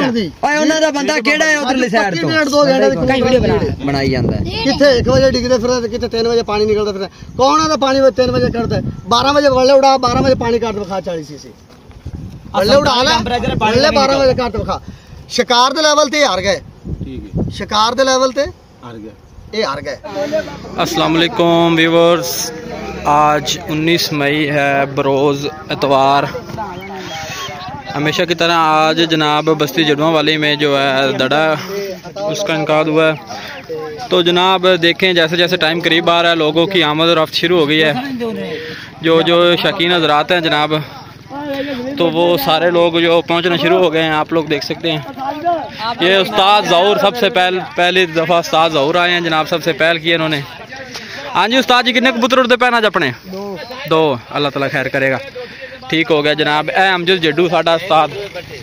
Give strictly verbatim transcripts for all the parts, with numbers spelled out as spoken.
ਓਏ ਉਹਨਾਂ ਦਾ ਬੰਦਾ ਕਿਹੜਾ ਹੈ ਉਧਰਲੀ ਸਾਈਡ ਤੋਂ ਮਿੰਟ ਦੋ ਘੰਟੇ ਕਈ ਵੀਡੀਓ ਬਣਾ ਬਣਾਈ ਜਾਂਦਾ ਕਿੱਥੇ ਇੱਕ ਵਜੇ ਡਿੱਗਦੇ ਫਿਰਦੇ ਕਿੱਥੇ ਤਿੰਨ ਵਜੇ ਪਾਣੀ ਨਿਕਲਦਾ ਫਿਰਦਾ ਕੌਣ ਆਦਾ ਪਾਣੀ ਤਿੰਨ ਵਜੇ ਕੱਢਦਾ ਬਾਰਾਂ ਵਜੇ ਵੱਲੇ ਉਡਾ ਬਾਰਾਂ ਵਜੇ ਪਾਣੀ ਕੱਢ ਵਿਖਾ ਚਾਲੀ ਸੀਸੀ ਵੱਲੇ ਉਡਾ ਲੈ ਵੱਲੇ ਬਾਰਾਂ ਵਜੇ ਕੱਢ ਵਿਖਾ शिकार दे लेवल ते हार गए ठीक है शिकार दे लेवल ते हार गए ये हार गए। अस्सलाम वालेकुम व्यूअर्स, आज उन्नीस मई है बरोज़ इतवार। हमेशा की तरह आज जनाब बस्ती जड़वा वाली में जो है दड़ा उसका इनकाद हुआ है। तो जनाब देखें जैसे जैसे टाइम करीब आ रहा है लोगों की आमद और रफ्त शुरू हो गई है। जो जो शौकीन हज़रात हैं जनाब तो वो सारे लोग जो पहुंचना शुरू हो गए हैं। आप लोग देख सकते हैं ये उस्ताद ज़हूर सबसे पहले पहली दफ़ा उस्ताद ज़हूर आए हैं जनाब, सबसे पहल की इन्होंने। हाँ जी उस्ताद जी कितने कबूतर उड़ते पैन आज अपने? दो दो अल्लाह ताला खैर करेगा। ठीक हो गया जनाब। ए अमजद जड्डू साडा उस्ताद।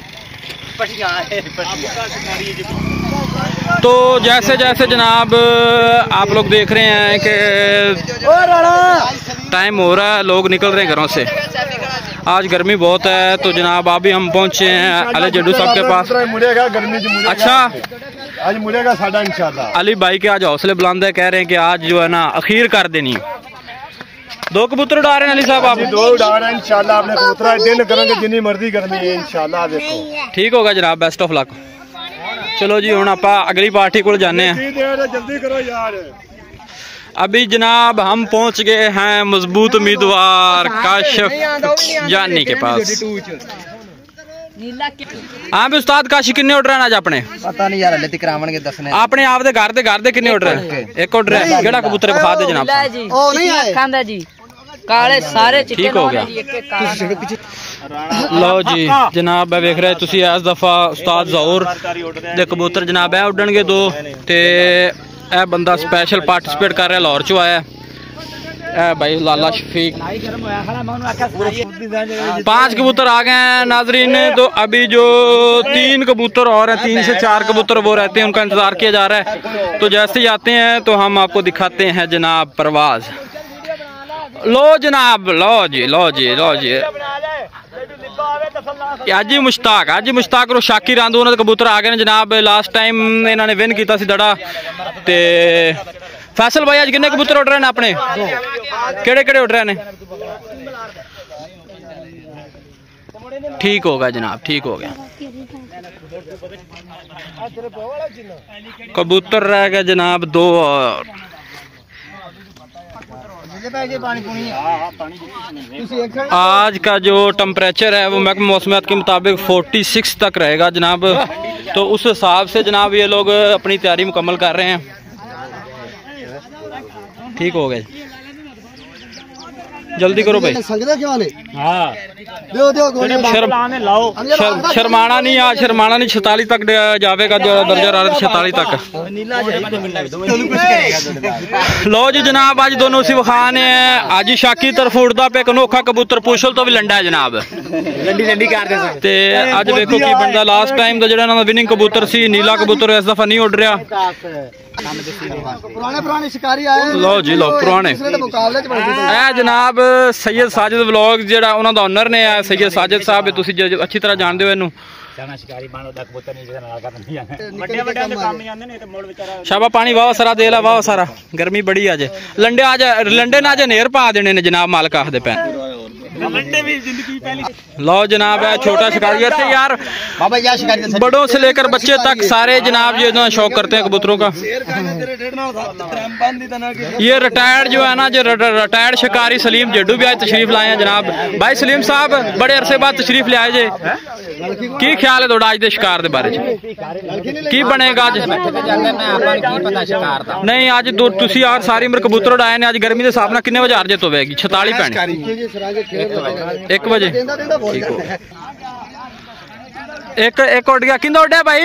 तो जैसे जैसे जनाब आप लोग देख रहे हैं कि टाइम हो रहा है, लोग निकल रहे हैं घरों से। आज गर्मी बहुत है तो जनाब अभी हम पहुंचे हैं अली जड्डू साहब के पास। मुड़ेगा गर्मी मुड़ेगा। अच्छा आज मुड़ेगा साडा इंशाल्लाह। अली भाई के आज हौसले बुलंद है, कह रहे हैं कि आज जो है ना अखीर कर देनी। दो कबूतर उड़ा रहे हैं अली साहब आप? दो उड़ा रहे हैं इंशाल्लाह। आपने कबूतर दिन करेंगे जितनी मर्जी गर्मी है इंशाल्लाह। देखो ठीक होगा जनाब, बेस्ट ऑफ लक। चलो जी हुण आपां अगली पार्टी को जाने हैं। जल्दी करो यार। अभी जनाब हम पहुंच गए हैं मजबूत उम्मीदवार काशिफ जानी के पास। हाँ भी उस्ताद काशिफ किन्ने उड़ रहे हैं आज अपने? पता नहीं यार, लेती करावणगे दसने। आपने आप दे घर दे घर दे किन्ने उड़ रहे हैं? एक उड़ रहा है। केड़ा कबूतर बखा दे जनाब। ओ नहीं आए खांदा जी काले सारे चिट्टे। ठीक हो गया। लो जी जनाब वेख रहे तुसी इस दफा उस्ताद ज़हूर दे कबूतर जनाब है उड़नगे दो ते ए बंदा स्पेशल पार्टिसिपेट कर रहा है, लाहौर चो आया है भाई लाला शफीक। पांच कबूतर आ गए हैं नाजरीन। तो अभी जो तीन कबूतर और हैं, तीन से चार कबूतर वो रहते हैं, उनका इंतजार किया जा रहा है। तो जैसे ही आते हैं तो हम आपको दिखाते हैं जनाब परवाज। लो जनाब, लो जी लो जी लो जी आज ही मुश्ताक आज ही मुश्ताक और शाकिर आंदू उन्होंने कबूतर आ गए जनाब। लास्ट टाइम इन्होंने विन किया सी दड़ा ते फैसल भाई आज किन्ने कबूतर उड़ रहे हैं अपने? केड़े केड़े उड़ रहे हैं? ठीक होगा जनाब, ठीक हो गया। कबूतर रह गए जनाब दो और। आज का जो टेम्परेचर है वो महकमा मौसमियात के मुताबिक छियालीस तक रहेगा जनाब। तो उस हिसाब से जनाब ये लोग अपनी तैयारी मुकम्मल कर रहे हैं। ठीक हो गए, जल्दी करो भाई। हाँ। दो दो शर, शर्माना नहीं आज शर्माना नहीं छतालीस तक जाएगा दर्जा हरारत छतालीस तक। लो जी जनाब आज दोनों उसी वखान है। आज ही शाकी तरफ उड़ता पे अनोखा कबूतर पुछल तो भी लंडा है जनाब। लंडी लंडी कर दे अज देखो की बनता। लास्ट टाइम का जो विनिंग कबूतर सी नीला कबूतर इस दफा नहीं उड़ रहा। पुराने पुराने शिकारी आए। लो जी लो पुराने ए जनाब सैयद साजिद व्लॉग जेड़ा उन्हां दा ओनर ने है सैयद साजिद साहब, तुसी अच्छी तरह जानते हो इनू। शाबा पानी वाह सारा दे ला वाह सारा। गर्मी बड़ी अज लंडे आज लंडे ने अज नेर पा देने ने जनाब मालक आखदे पे। लो जनाब है छोटा शिकारी यार बड़ों से लेकर बच्चे तक सारे जनाब ये ना शौक करते हैं कबूतरों का। ये रिटायर्ड जो है ना जो रिटायर्ड शिकारी सलीम जड्डू भी आज तशरीफ लाए हैं जनाब। भाई सलीम साहब बड़े अरसे बाद तशरीफ ले आए जे, की ख्याल है थोड़ा आज दे शिकार दे बारे की बनेगा अज? नहीं अज दो तुसी यार सारी उम्र कबूतर उड़ाए ने। अज गर्मी के हिसाब नाल किन्ने बजे हार जित होगी? छताली पैनी एक बजे। ठीक हो एक एक उड़ गया किंदा उड़े भाई?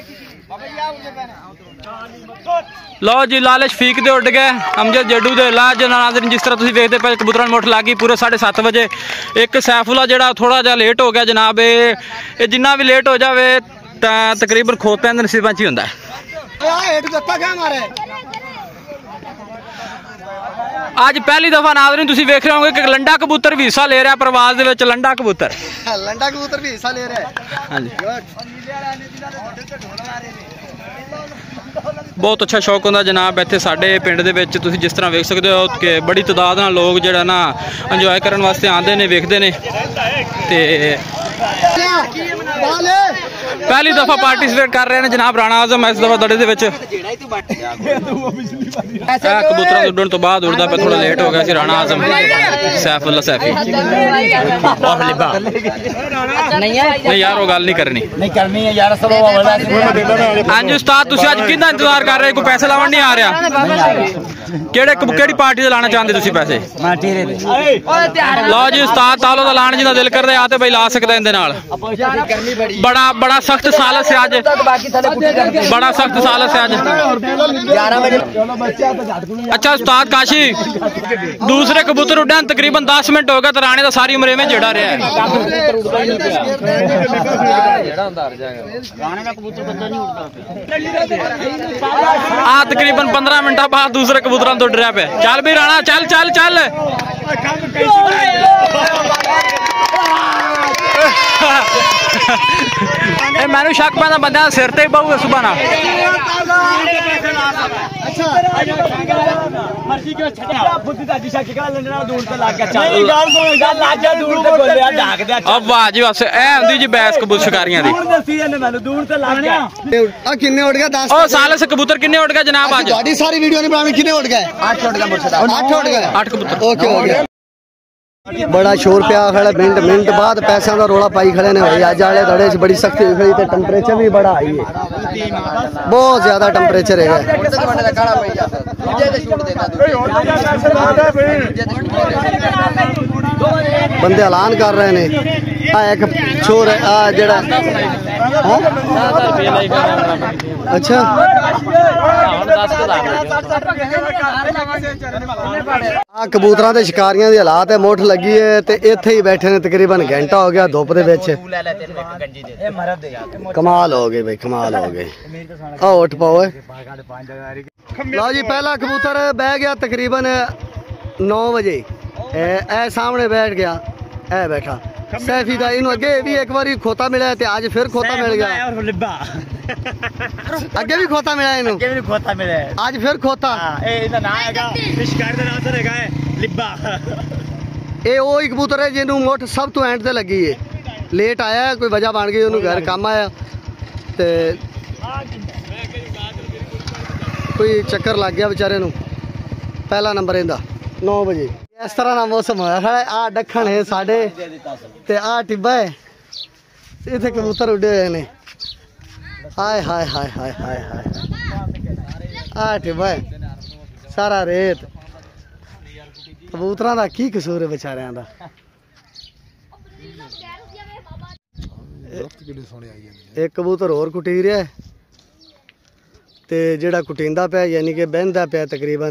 लो जी लाले शफीक दे उड़ गए अमजद जड्डू दे ला नाज़रीन। जिस तरह तुसीं देखदे पे कबूतरां मुठ लग गई पूरे साढ़े सत्त बजे। एक सैफुल्ला जेड़ा थोड़ा जा लेट हो गया जनाब। ये जिन्ना भी लेट हो जाए तकरीबन खोते नसीबां च ही हुंदा है। ਅੱਜ ਪਹਿਲੀ ਦਫਾ ਨਾਜ਼ਰੀਨ ਤੁਸੀਂ ਵੇਖ ਰਹੇ ਹੋਗੇ ਕਿ ਲੰਡਾ ਕਬੂਤਰ ਵੀ ਹਿੱਸਾ ਲੈ ਰਿਹਾ ਪ੍ਰਵਾਸ ਦੇ ਵਿੱਚ। ਲੰਡਾ ਕਬੂਤਰ ਲੰਡਾ ਕਬੂਤਰ ਵੀ ਹਿੱਸਾ ਲੈ ਰਿਹਾ ਹੈ। ਹਾਂਜੀ ਬਹੁਤ ਅੱਛਾ ਸ਼ੌਕ ਹੁੰਦਾ ਜਨਾਬ ਇੱਥੇ ਸਾਡੇ ਪਿੰਡ ਦੇ ਵਿੱਚ। ਤੁਸੀਂ ਜਿਸ ਤਰ੍ਹਾਂ ਵੇਖ ਸਕਦੇ ਹੋ ਕਿ ਬੜੀ ਤਾਦਾਦ ਨਾਲ ਲੋਕ ਜਿਹੜਾ ਨਾ ਇੰਜੋਏ ਕਰਨ ਵਾਸਤੇ ਆਉਂਦੇ ਨੇ, ਵੇਖਦੇ ਨੇ। ਤੇ ਪਹਿਲੀ ਦਫਾ ਪਾਰਟਿਸਿਪੇਟ ਕਰ ਰਹੇ ਨੇ ਜਨਾਬ ਰਾਣਾ ਆਜ਼ਮ ਇਸ ਦਫਾ ਦੜੇ ਦੇ ਵਿੱਚ। ਕਬੂਤਰਾਂ ਦੇ ਉੱਡਣ ਤੋਂ ਬਾਅਦ ਉੜਦਾ ਪਿਆ, ਥੋੜਾ ਲੇਟ ਹੋ ਗਿਆ ਸੀ ਰਾਣਾ ਆਜ਼ਮ ਸੈਫੁੱਲਾ ਸੈਫੀ। ਨਹੀਂ ਯਾਰ ਉਹ ਗੱਲ ਨਹੀਂ ਕਰਨੀ ਨਹੀਂ ਕਰਨੀ ਹੈ ਯਾਰ। ਸਭ ਹਾਂਜੀ ਉਸਤਾਦ ਤੁਸੀਂ ਅੱਜ ਕਿਹਦਾ ਇੰਤਜ਼ਾਰ ਕਰ ਰਹੇ? ਕੋਈ ਪੈਸੇ ਲਾਉਣ ਨਹੀਂ ਆ ਰਿਹਾ? ਕਿਹੜੇ ਕਿਹੜੀ ਪਾਰਟੀ ਦੇ ਲਾਣਾ ਚਾਹੁੰਦੇ ਤੁਸੀਂ ਪੈਸੇ? ਲਓ ਜੀ ਉਸਤਾਦ ਤਾਲੋ ਦਾ ਲਾਣ ਜਿਹਦਾ ਦਿਲ ਕਰਦਾ ਆ ਤੇ ਬਈ ਲਾ ਸਕਦਾ ਇਹਦੇ ਨਾਲ। ਬੜਾ ਬੜਾ ਸਖਤ ਸਾਲਸ ਹੈ ਅੱਜ, ਬੜਾ ਸਖਤ ਸਾਲਸ ਹੈ ਅੱਜ। अच्छा उस्ताद काशी दूसरे कबूतर उड़े तकरीबन दस मिनट हो गए तो राणे का सारी उम्र में जड़ा रहा है। आ तकरीबन पंद्रह मिनट बाद दूसरे कबूतर तो उड़ रहा पे। चल भी राणा चल चल चल। मैनू शक पैदा बंद सिर ते बहु सुबह ना वाह जी बस ए होंदी जी बैस कबूतर शिकारियां दी। किन्ने उड़ गया? दस। ओ सालस कबूतर किन्ने उड़ गया जनाब आज? सारी सारी वीडियो नहीं बनानी। किन्ने उड़ गए? आठ उड़ गए मुर्शिद। आठ उड़ गए। आठ कबूतर ओके हो गया। बड़ा शोर पिया खड़ा मिनट मिनट बाद पैसा का रोला पाई खड़े ने भाई। अज वाले दड़े बड़ी सख्ती हुई खड़ी, टेंपरेचर भी बड़ा हाई है, बहुत ज्यादा टेंपरेचर है। बंदे ऐलान कर रहे ने आ एक छोर आ जड़ा अच्छा आ कबूतरां दे शिकारियां दी हालात है। मुठ लगी है ते इत्थे ही बैठे ने तकरीबन घंटा हो गया धुप दे विच। कमाल हो गई भाई, कमाल हो गई। आओ उठ पाओ। लो जी पहला कबूतर बह गया तकरीबन नौ बजे। ए सामने बैठ गया, ए बैठा सैफी का। इन्हों अगे भी एक बार खोता मिला है, आज फिर खोता मिल गया। अगे भी खोता मिला है, इन्हों भी खोता मिला है, आज फिर खोता। ये वो ही कबूतर है जिन्हों मुठ सब तो एंड ते लगी है। लेट आया कोई वजह बन गई, उन्होंने घर काम आया ते कोई चक्कर लग गया बेचारे नूं। पहला नंबर इंदा नौ बजे। इस तरह का मौसम होया है। आ दखन है साडे ते आ टिब्बा है, इत्थे कबूतर उड़े हुए ने। हाय हाय हाय हाय हाय हाय। आ टिब्बा है सारा रेत। कबूतरां दा की कसूर है बेचारियां दा। एक कबूतर और कुटी रहा है ते जेड़ा कुटिंदा पे यानी कि बहंदा पे तकरीबन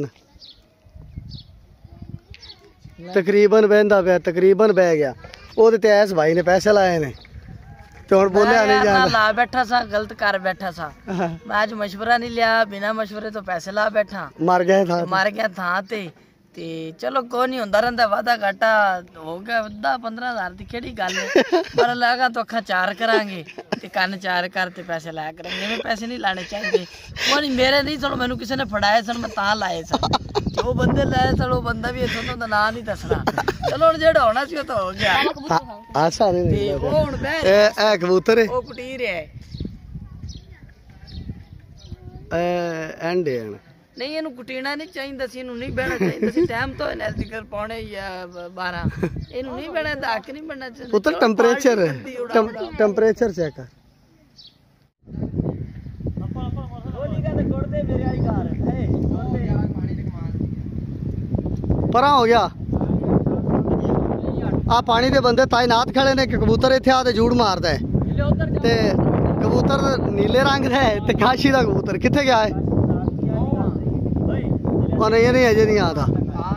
तकरीबन बहंदा पे तकरीबन बह गया। ओदे ते ऐस भाई ने पैसे लाए ने ते हुण बोलिया नहीं जांदा। ला बैठा सा, गलत कर बैठा सा। मैं आज मशवरा नहीं लिया, बिना मशवरे तो पैसे ला बैठा। मर गए था मर गया था ते ते चलो कोई नहीं होंदा रहिंदा। वादा घाटा हो गया दस पंद्रह हजार दी केड़ी गल है। पर लगा तो अखा चार करांगे ते कन्न चार कर ते पैसे लाया करेंगे। मैं पैसे नहीं लाने चाहिए। वो नहीं मेरे नहीं, चलो मैनू किसी ने फड़ाए सन, मैं तां लाए सन। जो बंदे लाए सन वो बंदा भी इथों दा नाम नहीं दसना। चलो हुण जेड़ा होना सी तो हो गया। आसा नहीं ते वो हुण बह ए ए कबूतर है वो कुटी रहा है। ए एंड है नहीं इनू कुटीना नहीं चाहिए सी, इनू नहीं बहना चाहिए सी। टाइम तो नजदीक पौने या बारह, इनू नहीं बहना दा हक नहीं बनना चाहिए। पुत्र टेंपरेचर है, टेंपरेचर चेक कर। परा हो गया आ पानी दे बंदे ताइनात खड़े ने। कबूतर इत्थे आ ते जूड़ मारदा है ते कबूतर नीले रंग दा है ते काशी दा कबूतर कित्थे गया है? और नहीं नहीं अजे नहीं आता।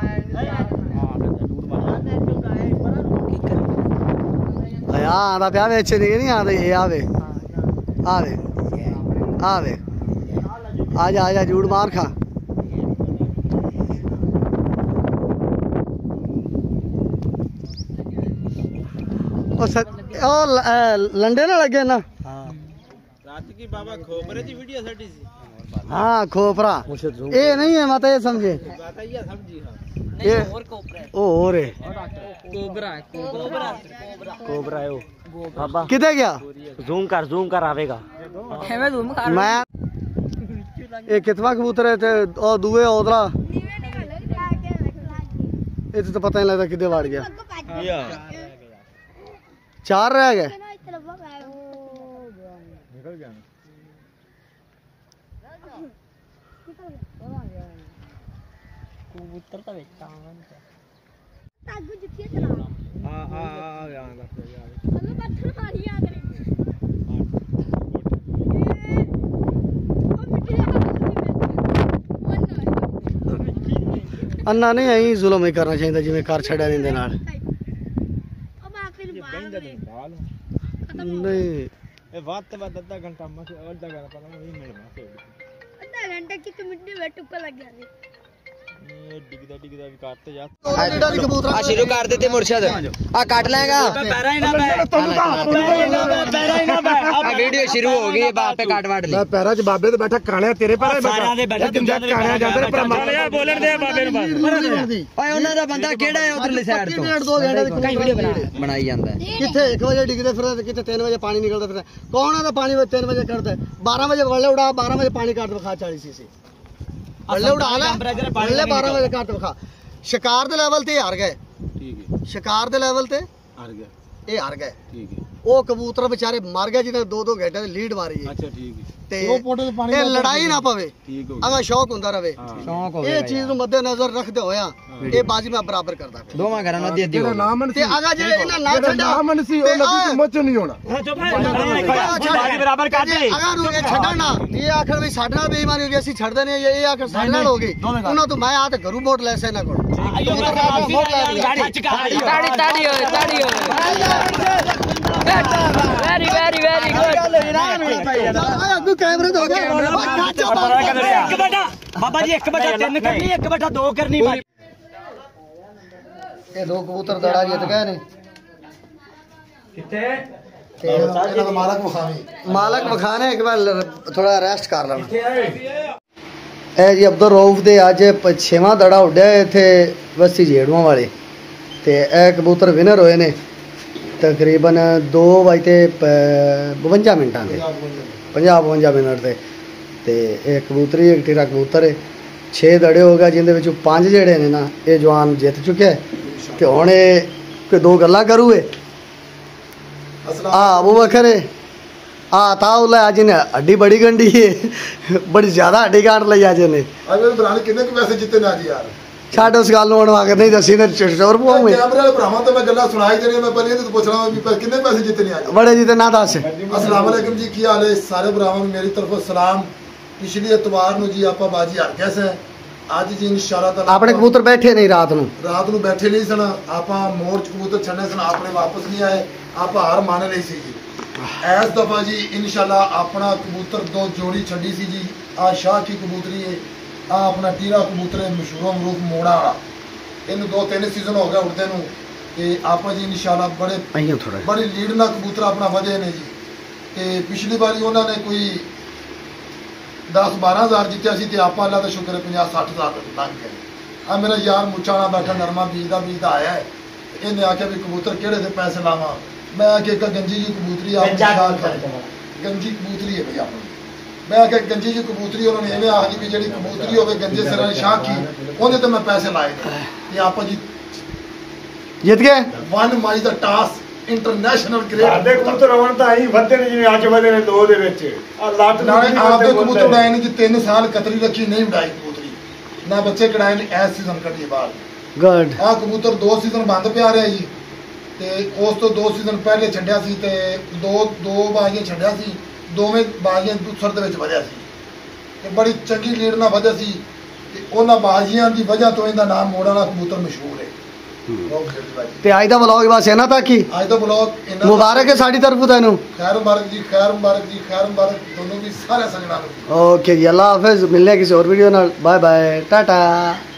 आंदा पिया बिच नहीं आंदा। ये आवे आवे आवे आजा आजा जूड़ मार खा। ਉਹ ਸੱਚ- ਉਹ ਲ- ਅਹ ਲੰਡੇ ਨਾ ਲੱਗੇ ਨਾ ਰਾਤ ਕੀ ਬਾਬਾ ਖੋਬਰੇ ਦੀ ਵੀਡੀਓ ਸਾਡੀ ਸੀ हाँ खोपरा ये नहीं है माता ये समझे ये ओ हो रे ਕੋਬਰਾ ਕੋਬਰਾ कोबरा है वो बाबा किधर गया जूम कर जूम कर आवेगा ਐਵੇਂ ਜ਼ੂਮ ਕਰ मैं ये कितवा कबूतर है थे और दुए ओदरा ये तो पता नहीं लगता किधर वाड़ गया चार रह गए ਕਬੂਤਰ ਤਾਂ ਵਿੱਚ ਆਵਾਂਗੇ ਤਾਗੂ ਜਿੱਥੇ ਚਲਾ ਆ ਆ ਆ ਜਾਗਾ ਹਲੋ ਬੱਠਰ ਮਾਰੀ ਆ ਕਰੇ अन्ना नहीं आई जुल्म ही करना चाहिए जिवें कर छड़ा नहीं नाल ਉਹ ਬਾਕੀ ਨੂੰ ਬਾਹਰ नहीं ਇਹ ਵੱਧ ਤੋਂ ਵੱਧ ਅੱਧਾ ਘੰਟਾ ਮਸ ਅੱਧਾ ਘੰਟਾ ਪਹਿਲਾਂ ਹੀ ਮਿਲਣਾ ਅੱਧਾ ਘੰਟਾ ਕਿ ਮਿੰਟ ਵੇ ਟੁੱਕਾ ਲੱਗਿਆ ਸੀ ਇਹ ਡਿੱਗਦਾ ਡਿੱਗਦਾ ਵੀ ਕਰਤੇ ਜਾ ਆ ਸ਼ੁਰੂ ਕਰ ਦਿੱਤੇ ਮੁਰਸ਼ਦ ਆ ਕੱਟ ਲੈਗਾ पैरा ही ना पैरा ही ना ਆ ਵੀਡੀਓ ਸ਼ੁਰੂ ਹੋ ਗਈ ਹੈ ਬਾਪੇ ਕੱਟ ਵੜ ਲਈ मैं पैरा च बाबे ते बैठा काने तेरे पैरा सारियां दे बैठा तुम काने जांदे ने पर मार यार बोलन दे बाबे नु बस ਓਏ ਉਹਨਾਂ ਦਾ ਬੰਦਾ ਕਿਹੜਾ ਹੈ ਉਧਰਲੀ ਸਾਈਡ ਤੋਂ डेढ़ दो घंटे ਕਈ ਵੀਡੀਓ ਬਣਾ ਬਣਾਈ ਜਾਂਦਾ ਹੈ कितने एक बजे डिगते फिर कितने तीन बजे पानी निकलता फिर कौन है पानी तीन बजे करता है बारह बजे वल्ले उड़ा बारह बजे पानी काट दिखा चालीस सी वल्ले उड़ा वल्ले बारह बजे काट दिखा शिकार दे लेवल ते हार गए ठीक है शिकार दे लेवल ते हार गया ये हार गए ठीक है वो कबूतर बेचारे मर गए जिन्हें दो दो घंटे लीड मारी है अच्छा ठीक है ते ये लड़ाई ना पवे ठीक हो अगर शौक हुंदा रवे ਸ਼ੌਂਕ ये ਹੋਵੇ चीज नु मद्देनजर रखदे होया ये बाजी में बराबर करदा पे ਦੋਵਾਂ ਘਰਾਂ ਨੂੰ ਅੱਧੀ ਅੱਧੀ जेड़ा ਹੋਵੇ ना मन ते अगर जे इना ना छड्डा ना मन सी ओ लगी तो मुझ नहीं होना बाजी बराबर कर दे अगर वो ये छड्डा ना ये आखर भी साडे नाल बेईमानी हो गई ਅਸੀਂ ਛੱਡਦੇ ਨਹੀਂ ਇਹ ਆਖਰ ਸਾਡੇ ਨਾਲ ਹੋ ਗਈ ਉਹਨਾਂ ਤੋਂ ਮੈਂ ਆ ਤੇ ਘਰੂ ਵੋਟ ਲੈ ਸੇ ਨਾ ਕੋਲ गाड़ी ਤਾੜੀ ਤਾੜੀ ਹੋਏ ਤਾੜੀ ਹੋਏ ਵੈਰੀ ਵੈਰੀ ਵੈਰੀ ਗੁੱਡ ਅੱਗੂ ਕੈਮਰੇ ਤੇ ਹੋ ਗਿਆ एक बटा बाबा जी एक बटा तीन करनी एक बटा दो करनी ਇਹ ਦੋ ਕਬੂਤਰ ਦੜਾ ਜਿੱਤ ਗਏ ਨੇ कितने ਇਹਨਾਂ ਦਾ ਮਾਲਕ ਮਖਾਵੀ ਮਾਲਕ ਮਖਾਨੇ ਇੱਕ ਵਾਰ ਥੋੜਾ ਰੈਸਟ ਕਰ ਲੈਣਾ ਇਹ ਜੀ ਅਬਦੁਲ ਰਊਫ ਦੇ ਅੱਜ ਛੇਵਾਂ ਦੜਾ ਉੱਡਿਆ ਇੱਥੇ ਵਸੀ ਜੇੜੂਆਂ ਵਾਲੇ ਤੇ ਇਹ ਕਬੂਤਰ ਵਿਨਰ ਹੋਏ ਨੇ ਤਕਰੀਬਨ ਦੋ ਵਜੇ ਬਵੰਜਾ ਮਿੰਟਾਂ ਦੇ ਪੰਜਾਹ ਬਵੰਜਾ ਮਿੰਟ ਦੇ ਤੇ ਇਹ ਕਬੂਤਰੀ ਇੱਕ ਟੀਰਾ ਕਬੂਤਰ ਹੈ ਛੇ ਦੜੇ ਹੋ ਗਿਆ ਜਿੰਦੇ ਵਿੱਚੋਂ ਪੰਜ ਜਿਹੜੇ ਨੇ ਨਾ ਇਹ ਜਵਾਨ ਜਿੱਤ ਚੁੱਕਿਆ ਤੇ ਹੁਣ ਇਹ ਕੋਈ ਦੋ ਗੱਲਾਂ ਕਰੂਏ आ अबू बकर है आ ताउला आज ने हड्डी बड़ी गंडी है बड़ी ज्यादा हड्डी काट ली आज ने अरे भराने कितने के पैसे जीते ना जी यार छाड़ उस गल नु आ के नहीं दसी ने चोर पाऊं मैं कैमरे वाले भरावां तो मैं गल्ला सुनाई देनी मैं पहले तो पूछ रहा हूं भी कितने पैसे जीते ने आज बड़े जी ते ना दस अस्सलाम वालेकुम जी की हाल है सारे भरावां नु मेरी तरफों सलाम पिछली इतवार नु जी आपा बाजी हार गए से आज जी इंशाल्लाह ताला अपने कबूतर बैठे नहीं रात नु रात नु बैठे नहीं सन आपा मोर्च कबूतर छड़ने सन आपने वापस नहीं आए आप हार मान ली सी जी इस दफा जी इंशाल्लाह अपना कबूतर दो जोड़ी छड़ी सी जी आ शाह की कबूतरी है आ अपना टीरा कबूतर है मशहूर मरूफ मोड़ा वाला इन दो तीन सीजन हो गए उड़ते नु ते आपा जी इंशाल्लाह बड़े आइयो थोड़ा बड़ी लीड ना कबूतर अपना वजे ने जी ते पिछली बारी उन्होंने कोई दस बारह हजार जितया सी ते आपा अल्लाह दा शुक्र है पचास साठ हजार लग गए आ मेरा यार मुचाना बैठा नरमा बीजदा बीजदा आया है इन्हें आख्या भी कबूतर केड़े दे पैसे लावा मैं आख्या गंजी जी कबूतरी गंजी कबूतरी है भैया मैं आख्या गंजी जी कबूतरी उन्होंने इवें आखी भी जेड़ी कबूतरी होवे गंजे सिर वाली शाह की ओने ते मैं पैसे लाए ते आपा जी जीत गए वन माई दा टास इंटरनेशनल ग्रेड ਸਾਡੇ ਕਬੂਤਰ ਆਉਣ ਤਾਂ ਹੀ ਵੱਧੇ ਨੇ ਜਿਵੇਂ ਅੱਜ ਵਧੇ ਨੇ ਦੋ ਦੇ ਵਿੱਚ ਆ ਲੱਟ ਨਾਲੇ ਆਪਦੇ ਕਬੂਤਰ ਉਡਾਏ ਨੇ ਜੀ ਤਿੰਨ ਸਾਲ ਕਤਰੀ ਰੱਖੀ ਨਹੀਂ ਉਡਾਈ ਕਬੂਤਰੀ ਨਾ ਬੱਚੇ ਕਢਾਏ ਨੇ ਐਸ ਸੀਜ਼ਨ ਕੱਢੀਏ ਬਾਹਰ गुड ਆ ਕਬੂਤਰ ਦੋ ਸੀਜ਼ਨ ਬੰਦ ਪਿਆ ਰਿਹਾ ਜੀ ਤੇ ਉਸ ਤੋਂ ਦੋ ਸੀਜ਼ਨ ਪਹਿਲੇ ਛੱਡਿਆ ਸੀ ਤੇ ਦੋ ਦੋ ਬਾਜ਼ੀਆਂ ਛੱਡਿਆ ਸੀ ਦੋਵੇਂ ਬਾਜ਼ੀਆਂ ਦੂਸਰ ਦੇ ਵਿੱਚ ਵਧਿਆ ਸੀ ਤੇ ਬੜੀ ਚੰਗੀ ਲੀਡ ਨਾਲ ਵਧਿਆ ਸੀ ਤੇ ਉਹਨਾਂ ਬਾਜ਼ੀਆਂ ਦੀ ਵਜ੍ਹਾ ਤੋਂ ਇਹਦਾ ਨਾਮ ਮੋੜ ਵਾਲਾ ਕਬੂਤਰ ਮਸ਼ਹੂਰ ਹੈ ते आज दा ब्लॉग बस है ना ताकि ਅੱਜ ਦਾ ਬਲੌਗ मुबारक है साडी तरफ तैनू खैर मुबारक जी खैर मुबारक जी खैर मुबारक दोनों भी सारे सजना ओके जी अल्लाह हाफिज मिलने किसी और वीडियो नाल बाय बाय टाटा